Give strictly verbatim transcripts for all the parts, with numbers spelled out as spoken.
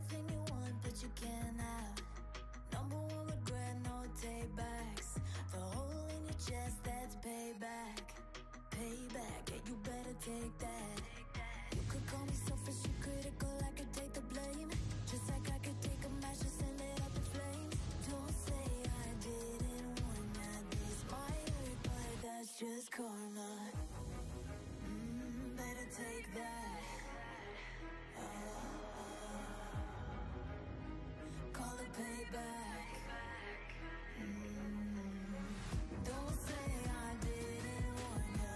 everything you want, but you can't have. Number one regret, no take backs. The hole in your chest, that's payback. Payback, yeah, you better take that. You could call me selfish, you critical, I could take the blame. Just like I could take a match and send it up in flames. Don't say I didn't warn ya. This might hurt, but that's just karma. Mm, better take that. Call it payback. Mm. Don't say I didn't warn ya.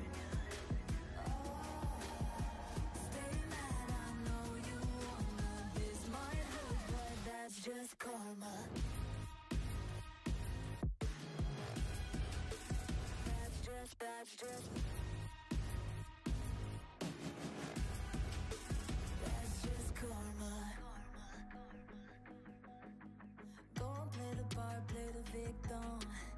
Oh, stay mad, I know you wanna. This might hurt, but that's just karma. That's just, that's just That's just karma. Go and play the part, play the victim.